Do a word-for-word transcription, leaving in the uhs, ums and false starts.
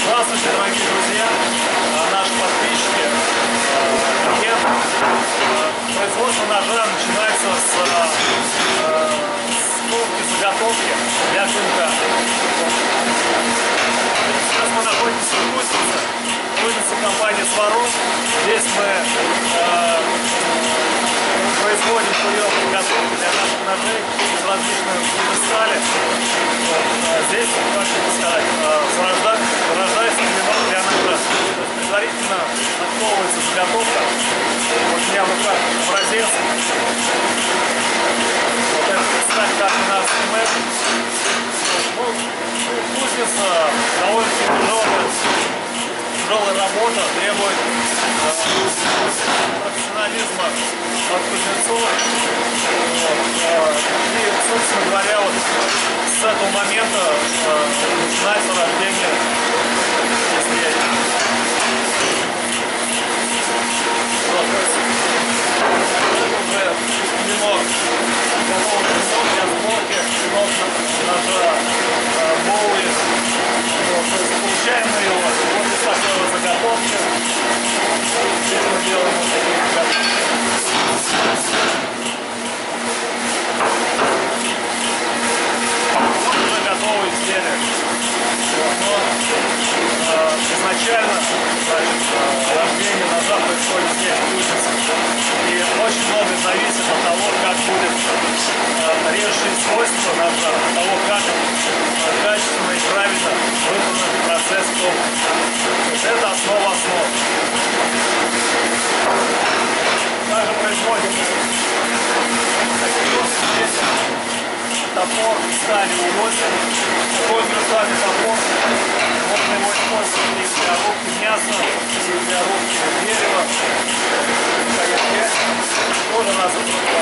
Здравствуйте, дорогие друзья, наши подписчики, клиенты. Производство ножа начинается с сковки, заготовки для клинка. Сейчас мы находимся в Кузнице, Кузница компании Сварог. Здесь мы э, производим прием подготовки для наших ножей из различных видов стали. Вот. Здесь, как сказать, зарождается, зарождается клинок для ножа. То есть предварительно отковывается заготовка. Вот у меня в руках образец. Вот это, кстати, как у нас мэп. Ну, кузница довольно-таки тяжелая, тяжелая работа, требует э, профессионализма от кузнецов. Вот. И, собственно говоря, вот с этого момента э, начинается рождение, если я вот, уже клинок, готовый клинок для сборки, клинок ножа Боуи. Вот, то есть получаем мы его вот из такой вот заготовки. Здесь мы делаем вот такие заготовки. Вот уже готовые изделия. Вот, но э, изначально, значит, э, рождение ножа происходит здесь, в Кузнице. И очень много зависит от того, как будет э, режущие свойства ножа, от того, как э, качественно и правильно выполнен процесс ковки. То есть это основа основ. Также производим здесь топор стали у восемь. Такой универсальный топор. Можно его использовать и для рубки мяса, и для рубки дерева. Тоже нас